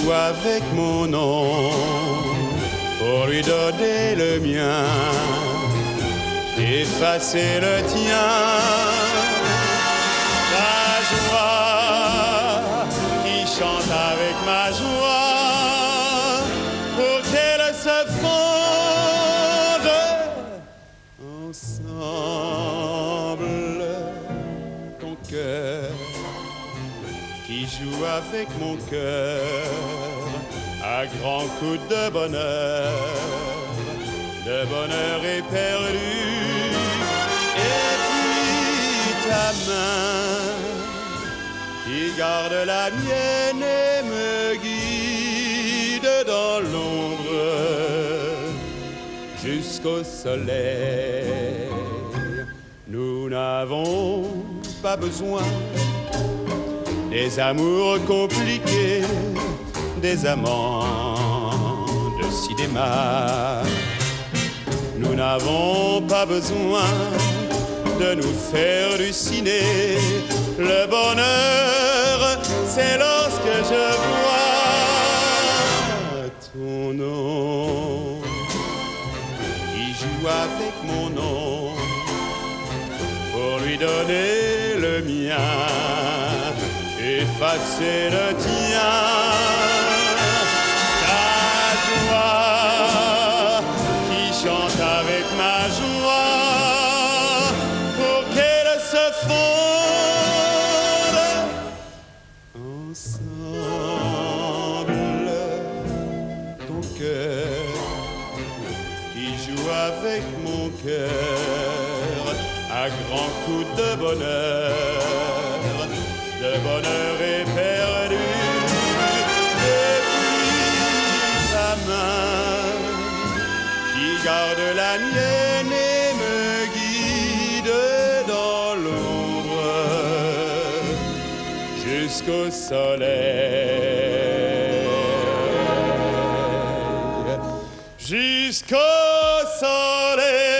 joue avec mon nom pour lui donner le mien, effacer le tien. La joie qui chante avec ma joie pour qu'elle se fonde ensemble. Ton cœur qui joue avec mon cœur à grands coups de bonheur éperdu. Et puis ta main qui garde la mienne et me guide dans l'ombre jusqu'au soleil. Nous n'avons pas besoin des amours compliqués, des amants de cinéma. Nous n'avons pas besoin de nous faire halluciner. Le bonheur, c'est lorsque je vois ton nom qui joue avec mon nom pour lui donner le mien, effacer le tien. Ta joie qui chante avec ma joie pour qu'elle se fonde ensemble. Ton cœur qui joue avec mon cœur à grands coups de bonheur éperdu. Et puis ta main qui garde la mienne et me guide dans l'ombre jusqu'au soleil. Jusqu'au soleil.